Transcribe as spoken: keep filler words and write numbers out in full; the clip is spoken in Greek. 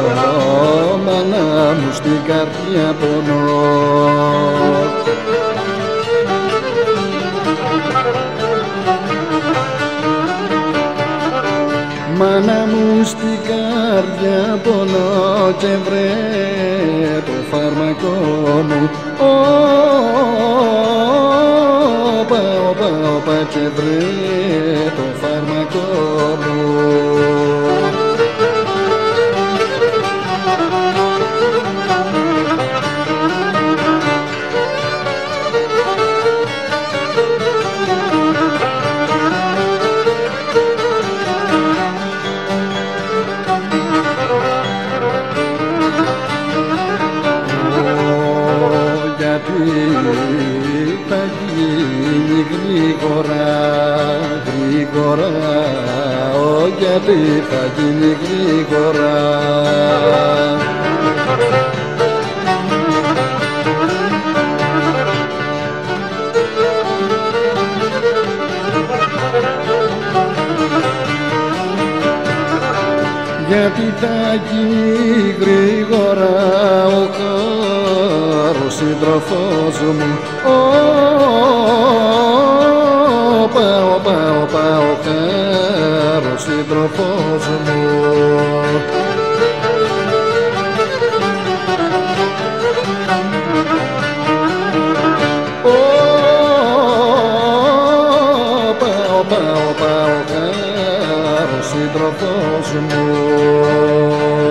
μάνα μου στην καρδιά πονώ. Μάνα μου στην καρδιά πονώ και βρε το φάρμακό μου. Όπα, όπα, όπα και βρε το φάρμακό μου. Θα γίνει γρήγορα, γρήγορα, ω, γιατί θα γίνει γρήγορα. Γιατί θα γίνει γρήγορα ο χάρος σύντροφός μου. Όπα, όπα, όπα, ο χάρος σύντροφός μου. Όπα, όπα, όπα, ο χάρος σύντροφός μου.